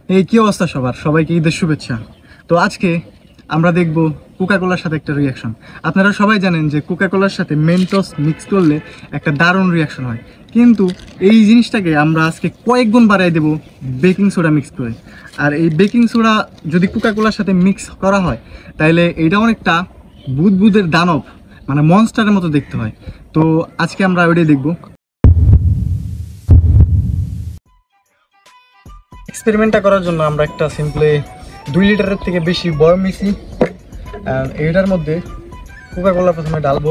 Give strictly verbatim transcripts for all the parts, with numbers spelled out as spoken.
এই কি অবস্থা সবার? সবাইকে ঈদের শুভেচ্ছা। তো আজকে আমরা দেখব কোকাকোলার সাথে একটা রিয়াকশন। আপনারা সবাই জানেন যে কোকাকোলার সাথে মেন্টস মিক্স করলে একটা দারুণ রিয়াকশন হয়, কিন্তু এই জিনিসটাকে আমরা আজকে কয়েক গুণ বাড়াই দেব বেকিং সোডা মিক্স করে। আর এই বেকিং সোডা যদি কোকাকোলার সাথে মিক্স করা হয় তাহলে এইটা অনেকটা বুদবুদের দানব, মানে মনস্টারের মতো দেখতে হয়। তো আজকে আমরা ওইটাই দেখব। এক্সপেরিমেন্টটা করার জন্য আমরা একটা সিম্পলি দুই লিটারের থেকে বেশি বয়ম নিছি। এইটার মধ্যে কোকাকোলা প্রথমে ডালবো।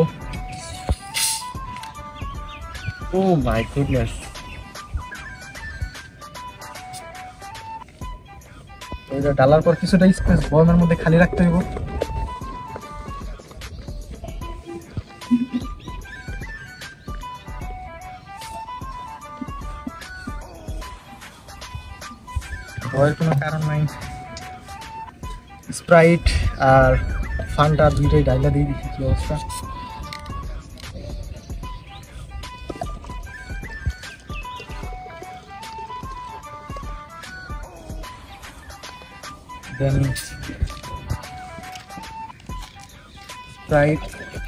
ও মাই গুডনেস, এটা ডালার পর কিছুটা স্পেস বয়মের মধ্যে খালি রাখতে হইব। ভয়ের কোনো কারণ নাই। স্প্রাইট আর ফান্টা দুইটাই ডাইলা দিয়ে দিচ্ছি, কি অবস্থা। দেন স্প্রাইট,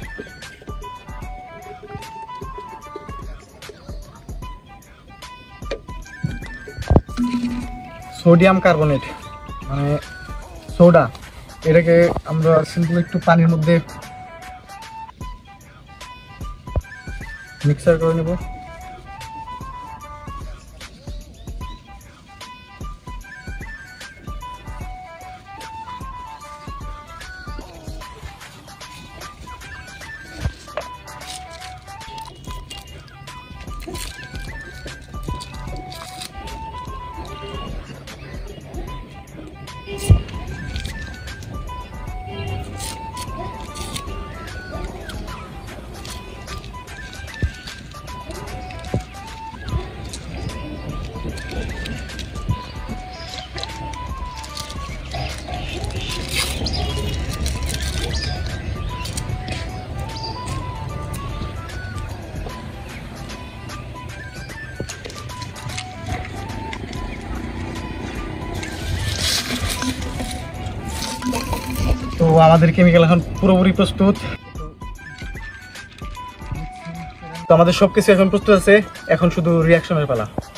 সোডিয়াম কার্বনেট মানে সোডা, এটাকে আমরা সিম্পল একটু পানির মধ্যে মিক্সার করে নেব। তো আমাদের কেমিক্যাল এখন পুরোপুরি প্রস্তুত। তো আমাদের সবকিছু এখন প্রস্তুত আছে, এখন শুধু রিয়াকশনের পালা।